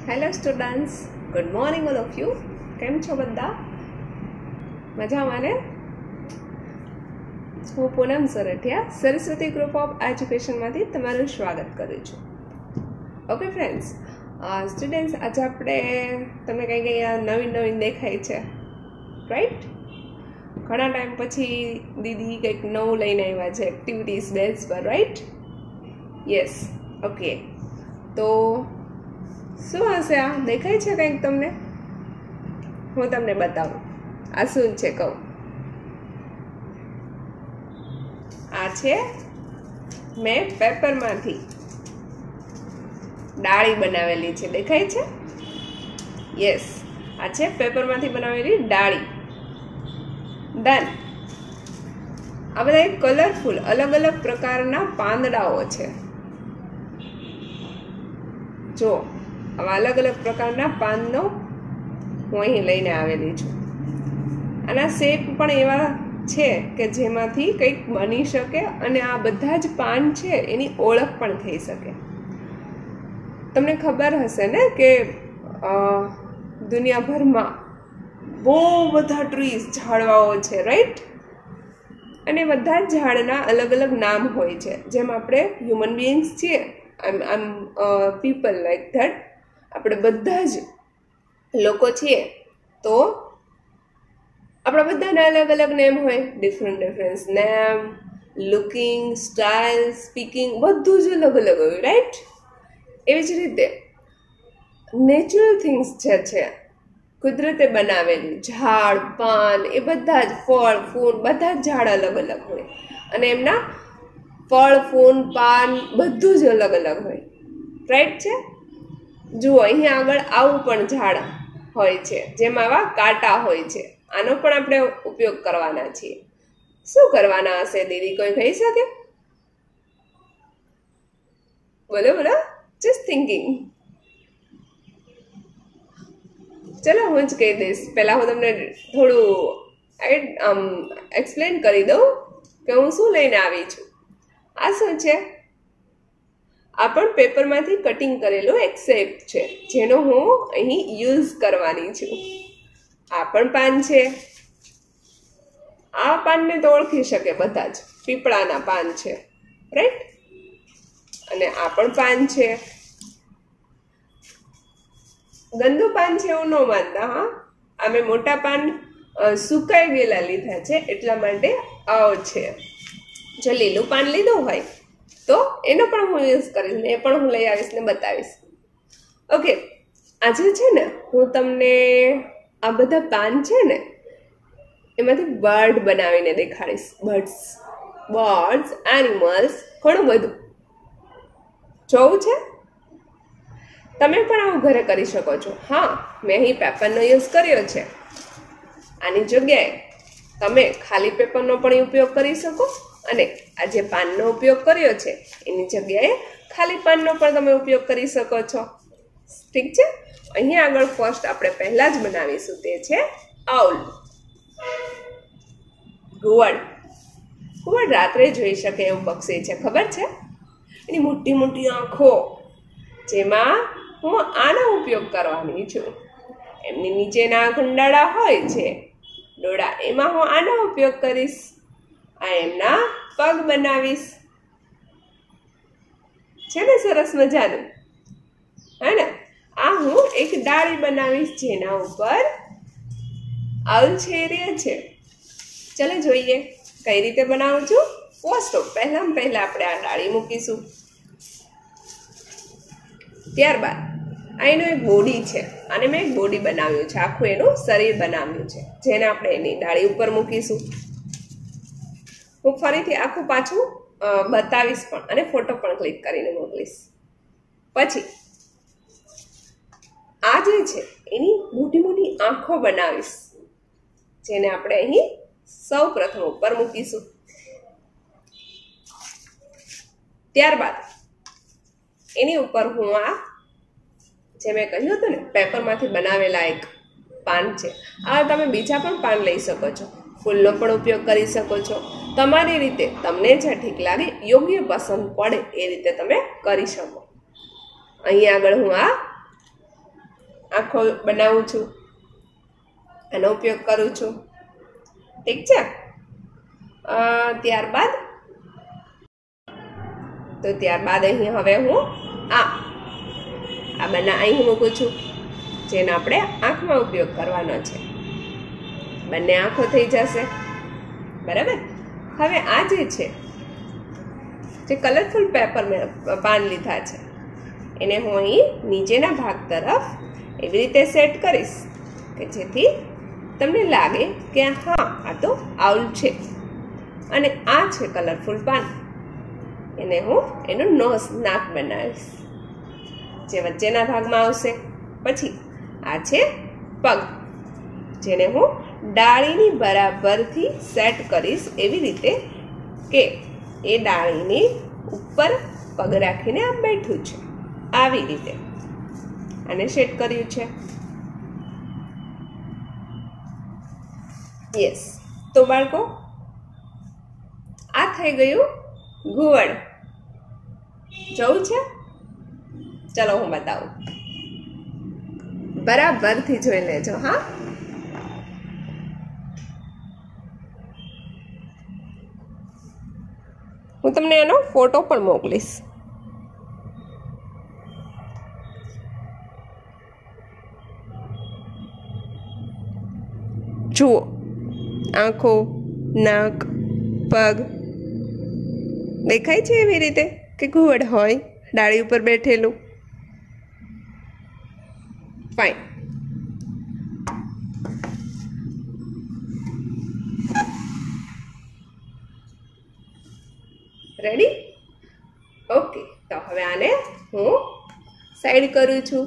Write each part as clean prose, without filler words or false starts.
Hello students, good morning all of you. કેમ છો બધા? મજામાં ને? હું પૂનમ સરઠિયા સરસ્વતી ગ્રુપ ઓફ એજ્યુકેશનમાંથી તમારું સ્વાગત કરું છું. ઓકે ફ્રેન્ડ્સ, સ્ટુડન્ટ્સ, આજે આપણે તમને કંઈ નવીન દેખાય છે, રાઈટ? ઘણા ટાઈમ પછી દીદી કંઈક નવું લઈને આવ્યા છે એક્ટિવિટીઝ બેઝ પર, રાઈટ? યસ. ઓકે, તો શું હશે? આ દેખાય છે કંઈક તમને? હું તમને બતાવું આ શું છે. કહું, આ છે મેં પેપરમાંથી ડાળી બનાવેલી છે. દેખાય છે? યસ, આ છે પેપરમાંથી બનાવેલી ડાળી. ડન. આ બધા કલરફુલ અલગ અલગ પ્રકારના પાંદડાઓ છે. જો આવા અલગ અલગ પ્રકારના પાનનો હું અહીં લઈને આવેલી છું. આના શેપ પણ એવા છે કે જેમાંથી કંઈક બની શકે અને આ બધા જ પાન છે એની ઓળખ પણ થઈ શકે. તમને ખબર હશે ને કે દુનિયાભરમાં બહુ બધા ટ્રીઝ, ઝાડવાઓ છે, રાઈટ? અને બધા જ ઝાડના અલગ અલગ નામ હોય છે. જેમ આપણે હ્યુમન બીઇંગ્સ છીએ, આમ પીપલ લાઈક ધેટ, આપણે બધા જ લોકો છીએ, તો આપણા બધાના અલગ અલગ નેમ હોય, different name, looking, style, speaking, બધું જ અલગ અલગ હોય, રાઈટ? એવી જ રીતે નેચરલ થિંગ્સ જે છે, કુદરતે બનાવેલી ઝાડ, પાન, એ બધા જ ફળ, ફૂલ, બધા જ ઝાડ અલગ અલગ હોય અને એમના ફળ, ફૂલ, પાન બધું જ અલગ અલગ હોય, રાઈટ છે? જુઓ, અહીંયા આગળ આવું પણ ઝાડ હોય છે જેમાં આવા કાંટા હોય છે. આનો પણ આપણે ઉપયોગ કરવાના છીએ. શું કરવાના હશે દીદી? કોઈ કહી શકે? બોલો બોલો, જસ્ટ થિંકિંગ. ચલો, હું જ કહી દઈશ. પહેલાં હું તમને થોડું એક્સપ્લેન કરી દઉં કે હું શું લઈને આવી છું. આ શું છે? આ પણ પેપરમાંથી કટિંગ કરેલો એક શેપ છે જેનો હું અહીં યુઝ કરવાની છું. આ પણ પાન છે. આ પાનને તો ઓળખી શકે બધા જ, પીપળાના પાન છે, રાઈટ? અને આ પણ પાન છે. ગંદુ પાન છે એવું ન માનતા, હા. આ મેં મોટા પાન સુકાઈ ગયેલા લીધા છે એટલા માટે આવો છે. જો લીલું પાન લીધું હોય તો એનો પણ હું યુઝ કરીશ ને, એ પણ હું લઈ આવીશ ને બતાવીશ. ઓકે, આજે છે ને હું તમને આ બધા પાન છે ને એમાંથી બર્ડ બનાવીને દેખાડીશ. બર્ડ્સ, એનિમલ્સ, ઘણું બધું જોવું છે. તમે પણ આવું ઘરે કરી શકો છો. હા, મેં અહીં પેપરનો યુઝ કર્યો છે. આની જગ્યાએ તમે ખાલી પેપરનો પણ ઉપયોગ કરી શકો અને આ જે પાનનો ઉપયોગ કર્યો છે એની જગ્યાએ ખાલી પાનનો પણ તમે ઉપયોગ કરી શકો છો. ઠીક છે? અહીંયા આગળ ફર્સ્ટ આપણે પહેલા જ બનાવીશું તે છે આઉલ. ઘુવડ રાત્રે જોઈ શકે એવું પક્ષી છે, ખબર છે? એની મોટી મોટી આંખો, જેમાં હું આનો ઉપયોગ કરવાની છું. એમની નીચેના કુંડાળા હોય છે, ડોળા, એમાં હું આનો ઉપયોગ કરીશ. આ એમના પગ બનાવીશ. છે ને સરસ મજાનું? હે ને? આ હું એક ડાળી બનાવીશ જેના ઉપર આઉલ છે એ રહે છે. ચલો જોઈએ કઈ રીતે બનાવું છું. પહેલા આપણે આ ડાળી મૂકીશું. ત્યારબાદ આ એનું એક બોડી છે, અને મેં એક બોડી બનાવ્યું છે, આખું એનું શરીર બનાવ્યું છે, જેને આપણે એની ડાળી ઉપર મૂકીશું. હું ફરીથી આખું પાછું બતાવીશ પણ અને ફોટો પણ ક્લિક કરીને મોકલીશ. પછી આ જે છે એની મોટી મોટી આંખો બનાવીશ, જેને આપણે અહીં સૌ પ્રથમ ઉપર મૂકીશું. ત્યારબાદ એની ઉપર હું આ જે મેં કહ્યું હતું ને પેપરમાંથી બનાવેલા એક પાન છે, આ તમે બીજા પણ પાન લઈ શકો છો, ફૂલનો પણ ઉપયોગ કરી શકો છો. તમારી રીતે તમને જે ઠીક લાગે, યોગ્ય પસંદ પડે એ રીતે તમે કરી શકો. અહીં આગળ હું આ આંખો બનાવું છું, આનો ઉપયોગ કરું છું. ઠીક છે. ત્યારબાદ અહીં હવે હું આ અહીં મૂકું છું, જેનો આપણે આંખમાં ઉપયોગ કરવાનો છે. બંને આંખો થઈ જશે. બરાબર. હવે આ જે કલરફુલ પેપર મેં પાન લીધા છે એને હું અહીં નીચેના ભાગ તરફ એવી રીતે સેટ કરીશ કે જેથી તમને લાગે કે હા આ તો આઉલ છે. અને આ છે કલરફુલ પાન, એને હું એનું નાક બનાવીશ જે વચ્ચેના ભાગમાં આવશે. પછી આ છે પગ, જેને હું ડાળીની બરાબરથી સેટ કરીશ એવી રીતે કે એ ડાળીની ઉપર પગ રાખીને આ બેઠું છે. આવી રીતે આને સેટ કર્યું છે. યસ. તો બાળકો આ થઈ ગયું ઘુવડ. જોવું છે? ચલો હું બતાવું. બરાબરથી જોઈ લેજો. હા, હું તમને એનો ફોટો પણ મોકલીશ. જુઓ, આંખો, નાક, પગ દેખાય છે એવી રીતે કે ઘુવડ હોય ડાળી ઉપર બેઠેલું. ફાઇન. રેડી? ઓકે. તો હવે આને હું સાઈડ કરું છું.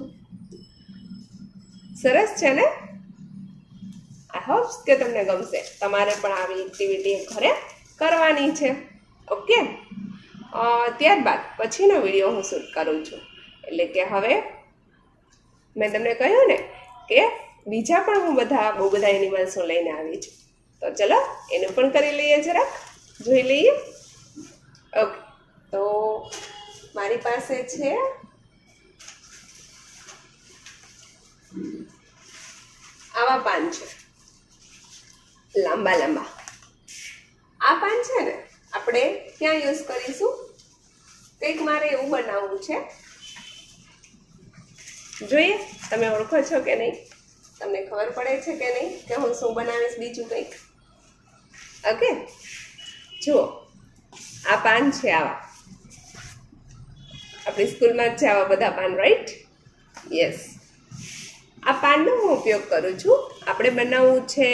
સરસ છે ને? આઈ હોપ કે તમને ગમશે. તમારે પણ આવી એક્ટિવિટી ઘરે કરવાની છે. ઓકે. ત્યારબાદ પછીનો વિડીયો હું શૂટ કરું છું. એટલે કે હવે મેં તમને કહ્યું ને કે બીજા પણ હું બહુ બધા એનિમલ્સો લઈને આવી છું. તો ચલો એનું પણ કરી લઈએ, જરાક જોઈ લઈએ. ઓકે. તો મારી પાસે છે આવા પાન છે, લાંબા લાંબા. આ પાન છે ને આપણે ક્યાં યુઝ કરીશું? કંઈક મારે એવું બનાવવું છે. જોઈએ તમે ઓળખો છો કે નહીં, તમને ખબર પડે છે કે નહીં કે હું શું બનાવીશ બીજું કંઈક. ઓકે. જુઓ, આ પાન છે આવા. આપણી સ્કૂલમાં જ છે આવા બધા પાન, રાઈટ? યસ. આ પાનનો હું ઉપયોગ કરું છું. આપણે બનાવવું છે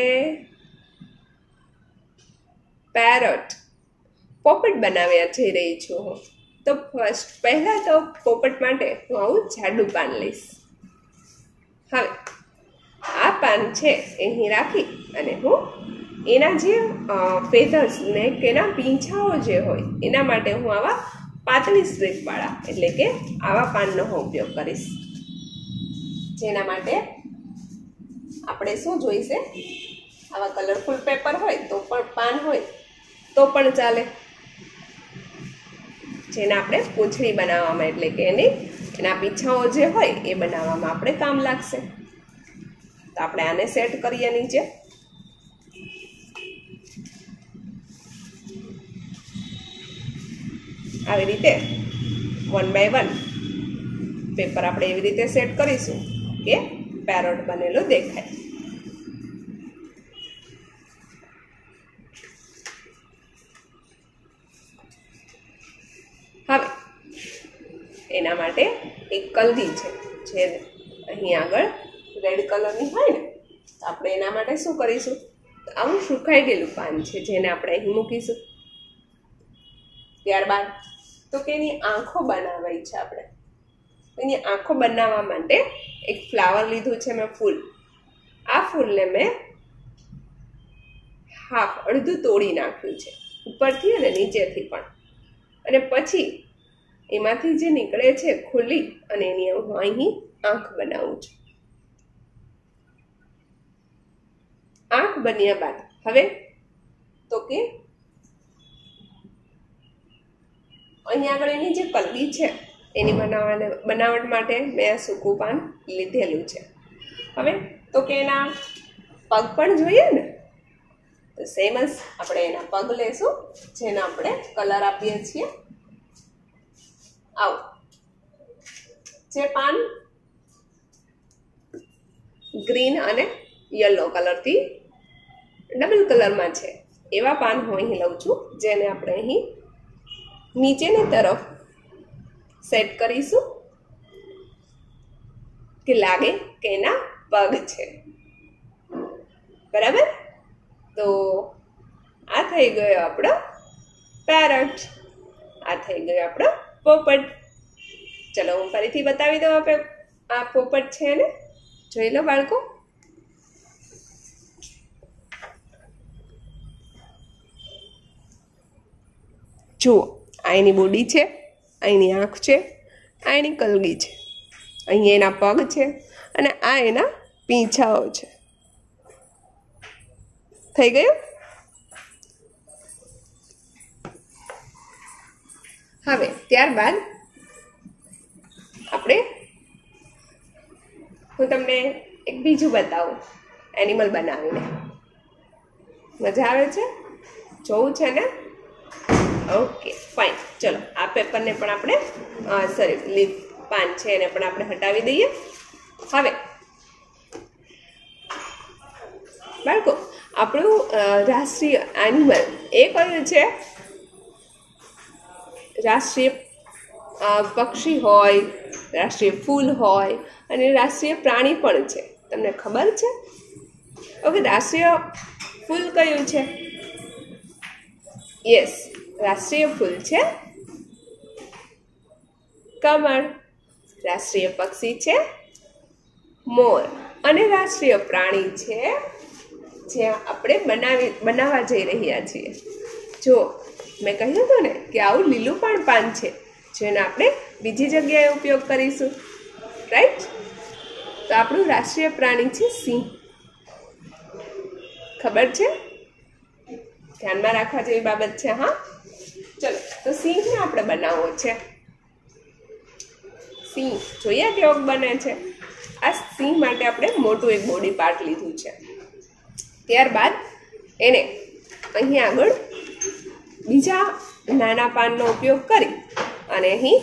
પેરોટ. પોપટ બનાવ્યા જઈ રહી છું હું. તો પહેલાં તો પોપટ માટે હું આવું જાડું પાન લઈશ. હવે આ પાન છે અહીં રાખી અને હું એના જે ફેધર્સ ને કે એના પીંછાઓ જે હોય એના માટે હું આવા પાતળી સ્ટ્રીપવાળા એટલે કે આવા પાનનો હું ઉપયોગ કરીશ. જેના માટે આપણે શું જોઈશે? આવા કલરફુલ પેપર હોય તો પણ પાન હોય તો પણ ચાલે. જેને આપણે પૂંછડી બનાવવામાં એટલે કે એના પીછાઓ જે હોય એ બનાવવામાં આપણે કામ લાગશે. તો આપણે આને સેટ કરીએ નીચે. આવી રીતે 1 by 1 પેપર આપણે એવી રીતે સેટ કરીશું કે પેરોટ બનેલો દેખાય. હવે એના માટે એક કલગી છે જે અહીં આગળ રેડ કલરની હોય ને, તો આપણે એના માટે શું કરીશું? આવું સુકાઈ ગયેલું પાન છે જેને આપણે અહીં મૂકીશું. ત્યારબાદ તો કે એની આંખો બનાવવી છે આપણે. એની આંખો બનાવવા માટે એક ફ્લાવર લીધું છે મેં, ફૂલ. આ ફૂલને મેં અડધું તોડી નાખ્યું છે, ઉપરથી અને નીચેથી પણ. અને પછી એમાંથી જે નીકળે છે ખુલ્લી અને એની હું અહીં આંખ બનાવું છું. આંખ બન્યા બાદ હવે તો કે અહીં આગળ એની જે કલગી છે એની બનાવટ માટે મેં આ સૂકું પાન લીધેલું છે. હવે તો કે એના પગ પણ જોઈએ ને, તો સેમ જ આપણે એના પગ લેશું, જેને આપણે કલર આપીએ છીએ. આવું જે પાન ગ્રીન અને યલો કલરથી ડબલ કલરમાં છે એવા પાન હું અહીં લઉં છું, જેને આપણે અહીં નીચેની તરફ સેટ કરીશું કે લાગે કે એના પગ છે. બરાબર? તો આ થઈ ગયો આપણો પેરટ, આ થઈ ગયો આપણો પોપટ. ચલો હું ફરીથી બતાવી દઉં. આપણે આ પોપટ છે ને, જોઈ લો બાળકો. જુઓ, આ એની બોડી છે, આ એની આંખ છે, આ એની કલગી છે, અહીંયા એના પગ છે અને આ એના પીંછાઓ છે. થઈ ગયું? હવે ત્યારબાદ આપણે હું તમને એક બીજું બતાવું એનિમલ બનાવીને. મજા આવે છે? જોવું છે ને? Okay fine. ચલો આ પેપરને પણ આપણે સોરી લીફ પાન છે એને પણ આપણે હટાવી દઈએ. હવે બાળકો, આપણું રાષ્ટ્રીય એનિમલ એ કયું છે? રાષ્ટ્રીય પક્ષી હોય, રાષ્ટ્રીય ફૂલ હોય અને રાષ્ટ્રીય પ્રાણી પણ છે. તમને ખબર છે? ઓકે, રાષ્ટ્રીય ફૂલ કયું છે? યસ, રાષ્ટ્રીય ફૂલ છે કમળ. રાષ્ટ્રીય પક્ષી છે મોર. અને રાષ્ટ્રીય પ્રાણી છે જે આપણે બનાવવા જઈ રહ્યા છીએ. જો મેં કહ્યું હતું ને કે આવું લીલું પણ પાન છે, જેનો આપણે બીજી જગ્યાએ ઉપયોગ કરીશું. રાઈટ? તો આપણું રાષ્ટ્રીય પ્રાણી છે સિંહ. ખબર છે? ધ્યાનમાં રાખવા જેવી બાબત છે. હા, ચલો તો સિંહને આપણે બનાવવો છે. સિંહ જોઈએ કેવો બને છે. આ સિંહ માટે આપણે મોટું એક બોડી પાર્ટ લીધું છે. ત્યારબાદ એને અહીં આગળ બીજા નાના પાનનો ઉપયોગ કરી અને અહીં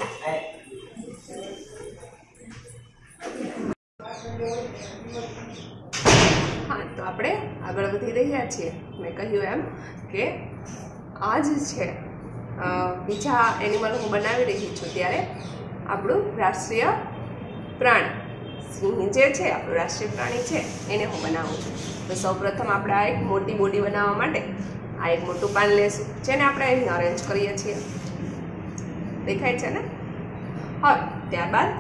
હા, તો આપણે આગળ વધી રહ્યા છીએ. મેં કહ્યું એમ કે આ જ છે બીજા એનિમલ હું બનાવી રહી છું, ત્યારે આપણું રાષ્ટ્રીય પ્રાણી સિંહ જે છે આપણું રાષ્ટ્રીય પ્રાણી છે એને હું બનાવું છું. તો સૌપ્રથમ આપણે આ એક મોટી બોડી બનાવવા માટે આ એક મોટું પાન લેશું, જેને આપણે અહીં અરેન્જ કરીએ છીએ. દેખાય છે ને? હવે ત્યારબાદ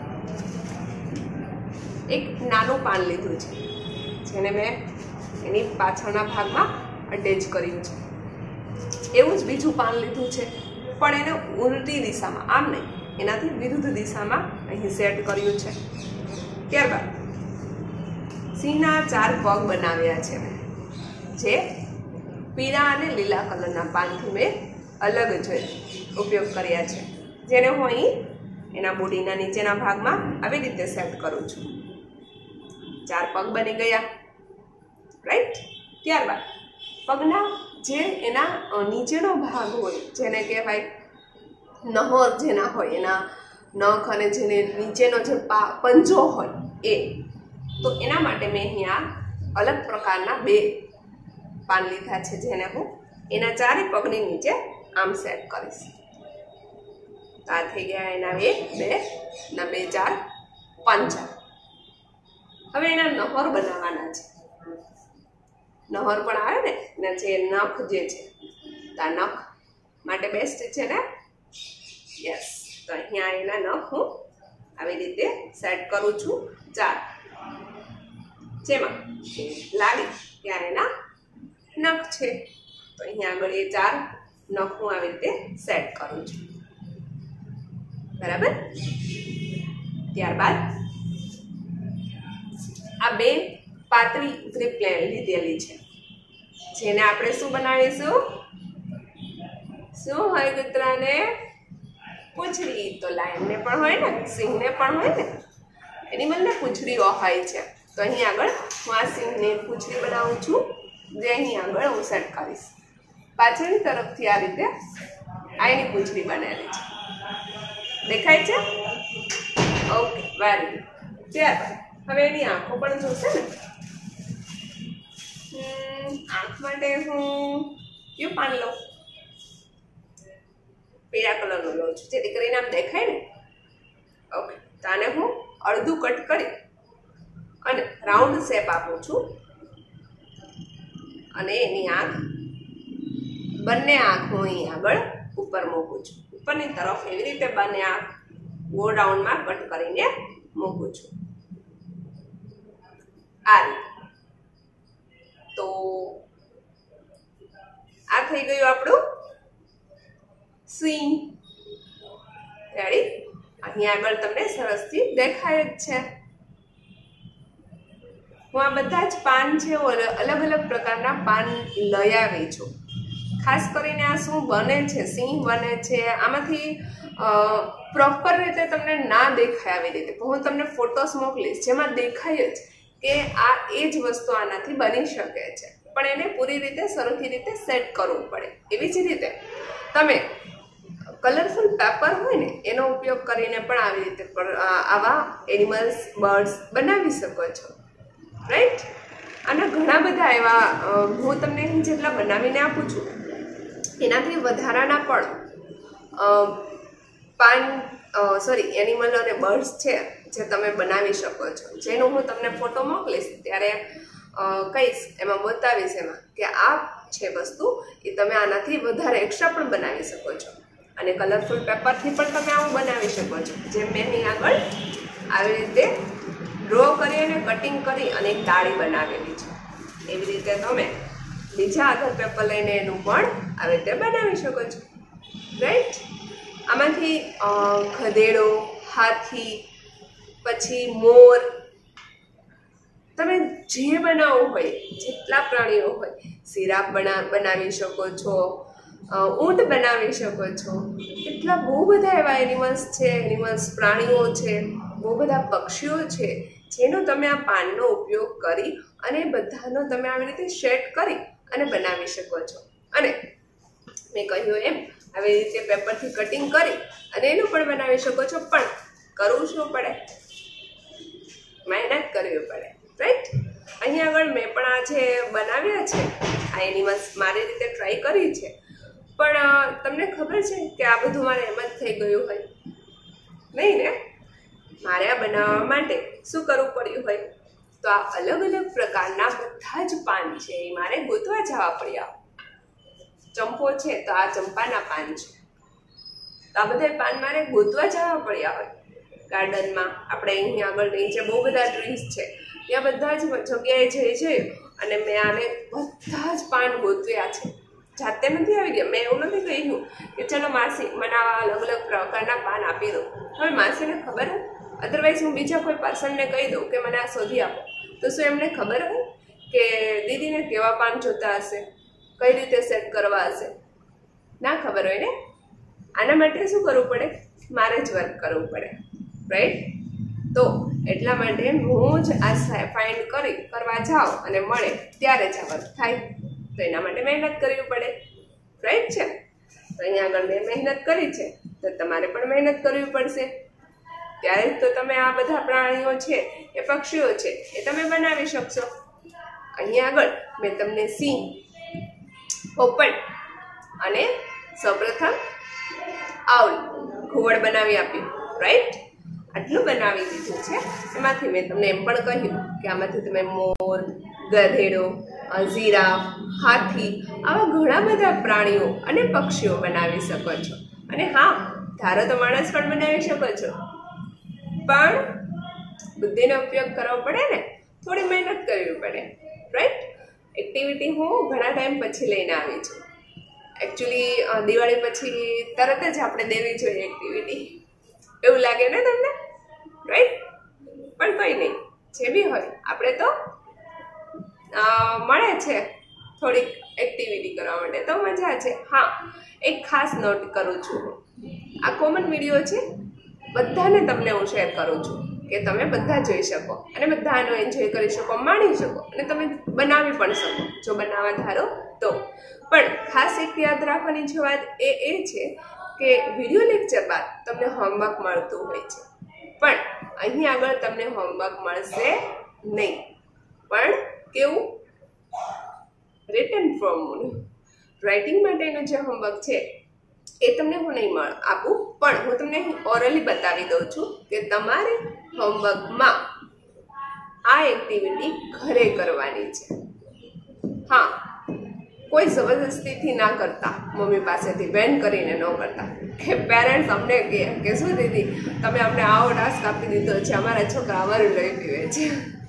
એક નાનું પાન લીધું છે, જેને મેં એની પાછળના ભાગમાં અટેચ કર્યું છે. એવું જ બીજું પાન લીધું છે, પણ એને ઉલટી દિશામાં, આમ નહીં, એનાથી વિરુદ્ધ દિશામાં અહીં સેટ કર્યું છે. ત્યારબાદ સિંહના 4 પગ બનાવ્યા છે મેં, જે પીળા અને લીલા કલરના પાનથી મેં અલગ જ ઉપયોગ કર્યા છે, જેને હું અહીં એના બોડીના નીચેના ભાગમાં આવી રીતે સેટ કરું છું. 4 પગ બની ગયા. રાઈટ? ત્યારબાદ પગના જે એના નીચેનો ભાગ હોય, જેને કહેવાય નહોર જેના હોય, એના નખ અને જેને નીચેનો જે પંજો હોય એ, તો એના માટે મેં અહીંયા અલગ પ્રકારના 2 પાન લીધા છે, જેને હું એના 4 પગની નીચે આમ સેટ કરીશ. આ થઈ ગયા એના 1, 2 ના 2, 4 પંજા. હવે એના નહોર બનાવવાના છે. નહોર પણ આવે ને એના જે નખ જે છે, તો આ નખ માટે બેસ્ટ છે ને? યસ. તો અહીંયા એના નખ હું આવી રીતે સેટ કરું છું 4, જેમાં લાગે ત્યાં એના નખ છે. તો અહીંયા આગળ એ 4 નખ હું આવી રીતે સેટ કરું છું. બરાબર? ત્યારબાદ આ 2 પાતળી ગ્રીપ લીધેલી છે, જેને આપણે શું બનાવીશું? શું હોય કૂતરાને? પૂંછડી તો લાયનને પણ હોય ને, સિંહને પણ હોય ને, એનિમલને પૂંછડીઓ હોય છે. તો અહીં આગળ હું આ સિંહની પૂંછડી બનાવું છું, જે અહીં આગળ હું સેટ કરીશ. પાછળની તરફથી આ રીતે આની પૂંછડી બનાવેલી છે, દેખાય છે? Okay, very good. ત્યારબાદ હવે એની આંખો પણ જોશે ને. આંખ માટે હું કયું પાન લઉં? પીળા કલરનું લઉં છું, જેથી કરીને આમ દેખાય ને. ઓકે, તો આને હું અડધું કટ કરી અને રાઉન્ડ શેપ આપું છું. અને એની આંખ, બંને આંખ હું અહીં આગળ ઉપર મૂકું છું. ઉપરની તરફ એવી રીતે બંને આંખ ગોળ રાઉન્ડમાં કટ કરીને મૂકું છું, આ રીતે. તો આ થઈ ગયું આપણું સિંહ. રેડી? અહીં આગળ તમને સરસથી દેખાય જ છે. હું આ બધા જ પાન છે અલગ અલગ પ્રકારના પાન લઈ આવી છું. ખાસ કરીને આ શું બને છે, સિંહ બને છે. આમાંથી પ્રોપર રીતે તમને ના દેખાય આવી રીતે, તો હું તમને ફોટોસ મોકલીશ જેમાં દેખાય જ કે આ એ જ વસ્તુ આનાથી બની શકે છે. પણ એને પૂરી રીતે સરખી રીતે સેટ કરવું પડે. એવી જ રીતે તમે કલરફુલ પેપર હોય ને એનો ઉપયોગ કરીને પણ આવી રીતે આવા એનિમલ્સ, બર્ડ્સ બનાવી શકો છો. રાઈટ? આના ઘણા બધા એવા હું તમને અહીં જેટલા બનાવીને આપું છું એનાથી વધારાના પણ એનિમલ અને બર્ડ્સ છે જે તમે બનાવી શકો છો, જેનો હું તમને ફોટો મોકલીશ ત્યારે કહીશ, એમાં બતાવીશ એમાં કે આ છે વસ્તુ એ તમે આનાથી વધારે એક્સ્ટ્રા પણ બનાવી શકો છો. અને કલરફુલ પેપરથી પણ તમે આવું બનાવી શકો છો, જેમ મેં અહીં આગળ આવી રીતે ડ્રો કરી અને કટિંગ કરી અને એક ડાળી બનાવેલી છે. એવી રીતે તમે બીજા આધાર પેપર લઈને એનું પણ આવી રીતે બનાવી શકો છો. રાઈટ? આમાંથી ગધેડો, હાથી, પછી મોર, તમે જે બનાવવું હોય, જેટલા પ્રાણીઓ હોય, સિરાપ બનાવી શકો છો, ઊંટ બનાવી શકો છો. એટલા બહુ બધા એવા એનિમલ્સ પ્રાણીઓ છે, બહુ બધા પક્ષીઓ છે જેનો તમે આ પાનનો ઉપયોગ કરી અને બધાનો તમે આવી રીતે સેટ કરી અને બનાવી શકો છો. અને મેં કહ્યું એમ આવી રીતે પેપરથી કટિંગ કરી અને એનું પણ બનાવી શકો છો. પણ કરવું શું પડે? મહેનત કરવી પડે. રાઈટ? અહીં આગળ મેં પણ આ જે બનાવ્યા છે આ એનિમલ્સ મારી રીતે ટ્રાય કરી છે. પણ તમને ખબર છે કે આ બધું મારે એમ જ થઈ ગયું હોય નહીં ને? મારે આ બનાવવા માટે શું કરવું પડ્યું હોય? તો આ અલગ અલગ પ્રકારના બધા જ પાન છે એ મારે ગોતવા જવા પડ્યા. ચંપો છે તો આ ચંપાના પાન છે, તો આ બધા પાન મારે ગોતવા જવા પડ્યા હોય. ગાર્ડનમાં આપણે અહીં આગળ નીચે બહુ બધા ટ્રીઝ છે, ત્યાં બધા જ જગ્યાએ જઈ અને મેં આને બધા જ પાન ગોતવ્યા છે. જાતે નથી આવી ગયા. મેં એવું નથી કહ્યું કે ચલો માસી મને આવા અલગ અલગ પ્રકારના પાન આપી દો. હવે માસીને ખબર હોય, અધરવાઇઝ હું બીજા કોઈ પર્સનને કહી દઉં કે મને આ શોધી આપો, તો શું એમને ખબર હોય કે દીદીને કેવા પાન જોતા હશે, કઈ રીતે સેટ કરવા હશે? ના ખબર હોય ને. આના માટે શું કરવું પડે? મારે જ વર્ક કરવું પડે. રાઈટ? તો એટલા માટે હું જ આ ફાઇન્ડ કરવા જાઉં અને મળે ત્યારે જ આ વર્ક થાય. તો એના માટે મહેનત કરવી પડે. રાઈટ છે? તો અહીંયા આગળ મેં મહેનત કરી છે, તો તમારે પણ મહેનત કરવી પડશે. ત્યારે જ તો તમે આ બધા પ્રાણીઓ છે એ પક્ષીઓ છે એ તમે બનાવી શકશો. અહીં આગળ મેં તમને સિંહ, પોપટ અને સૌપ્રથમ આઉલ, ઘુવડ બનાવી આપ્યું. રાઈટ? આટલું બનાવી દીધું છે. એમાંથી મેં તમને એમ પણ કહ્યું કે આમાંથી તમે મોર, ગધેડો, જીરાફ, હાથી, આવા ઘણા બધા પ્રાણીઓ અને પક્ષીઓ બનાવી શકો છો. અને હા, ધારો તો માણસ પણ બનાવી શકો છો, પણ બુદ્ધિનો ઉપયોગ કરવો પડે ને, થોડી મહેનત કરવી પડે. રાઈટ? એક્ટિવિટી હું ઘણા ટાઈમ પછી લઈને આવી છું. એકચ્યુઅલી દિવાળી પછી તરત જ આપણે દેવી જોઈએ એક્ટિવિટી, એવું લાગે ને તમને? રાઈટ? પણ કંઈ નહીં, જે બી હોય આપણે તો મળે છે થોડીક એક્ટિવિટી કરવા માટે, તો મજા છે. હા, એક ખાસ નોટ કરું છું આ કોમન વિડીયો છે, બધાને તમને હું શેર કરું છું કે તમે બધા જોઈ શકો અને બધા આનો એન્જોય કરી શકો, માણી શકો અને તમે બનાવી પણ શકો જો બનાવવા ધારો તો. પણ ખાસ એક યાદ રાખવાની જે વાત એ છે કે વિડીયો લેક્ચર બાદ તમને હોમવર્ક મળતું હોય છે, પણ અહીં આગળ તમને હોમવર્ક મળશે નહીં. પણ કેવું? રિટન ફોર્મનું રાઇટિંગ માટેનું જે હોમવર્ક છે એ તમને હું નહીં આપું, પણ હું તમને ઓરલી બતાવી દઉં છું કે તમારે હોમવર્કમાં આ એક્ટિવિટી ઘરે કરવાની છે. હા, કોઈ જબરદસ્તીથી ના કરતા, મમ્મી પાસેથી બેન કરીને ન કરતા કે પેરેન્ટ્સ અમને કહે કે શું દીદી તમે અમને આવો ટાસ્ક આપી દીધો છે, અમારા છોકરા અમારું લઈ પીવે છે,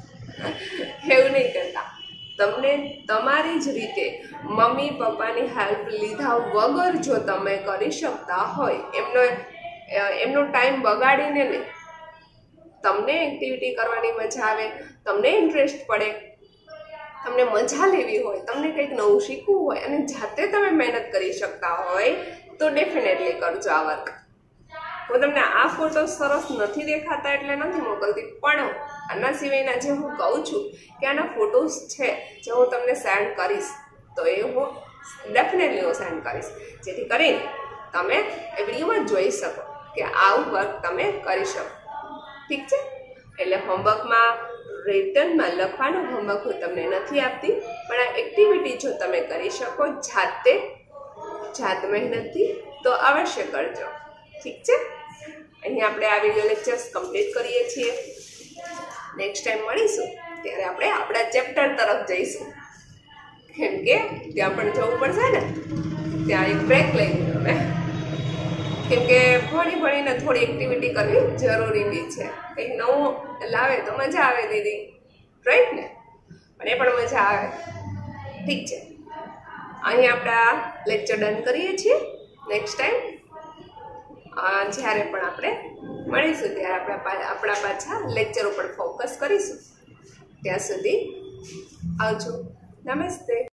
એવું નહીં કરતા. તમને તમારી જ રીતે મમ્મી પપ્પાની હેલ્પ લીધા વગર જો તમે કરી શકતા હોય, એમનો ટાઈમ બગાડીને નહીં, તમને એક્ટિવિટી કરવાની મજા આવે, તમને ઇન્ટરેસ્ટ પડે, તમને મજા લેવી હોય, તમને કંઈક નવું શીખવું હોય અને જાતે તમે મહેનત કરી શકતા હોય તો ડેફિનેટલી કરજો આ વર્ક. હું તમને આ ફોટો સરસ નથી દેખાતા એટલે નથી મોકલતી, પણ આના સિવાયના જે હું કહું છું કે આના ફોટોસ છે જે હું તમને સેન્ડ કરીશ, તો એ હું ડેફિનેટલી સેન્ડ કરીશ, જેથી કરીને તમે એ વિડીયોમાં જોઈ શકો કે આવું વર્ક તમે કરી શકો. ઠીક છે? એટલે હોમવર્કમાં રિટર્નમાં લખવાનું હોમવર્ક હું તમને નથી આપતી, પણ આ એક્ટિવિટી જો તમે કરી શકો જાત મહેનતથી તો અવશ્ય કરજો. ઠીક છે? અહીં આપણે આ વિડીયો લેક્ચર્સ કમ્પ્લીટ કરીએ છીએ. નેક્સ્ટ ટાઈમ મળીશું ત્યારે આપણે આપણા ચેપ્ટર તરફ જઈશું, કેમ કે ત્યાં પણ જવું પડશે ને, ત્યાં એક બ્રેક લઈ લીધો મેં, કેમ કે ભણીને થોડી એક્ટિવિટી કરવી જરૂરી બી છે. કંઈક નવું લાવે તો મજા આવે દીદી, રાઈટ ને? પણ એ પણ મજા આવે. ઠીક છે, અહીં આપણા લેક્ચર ડન કરીએ છીએ. નેક્સ્ટ ટાઈમ જ્યારે પણ આપણે મળીશું ત્યારે આપણા પાછા લેક્ચર ઉપર ફોકસ કરીશું. ત્યાં સુધી આવજો. નમસ્તે.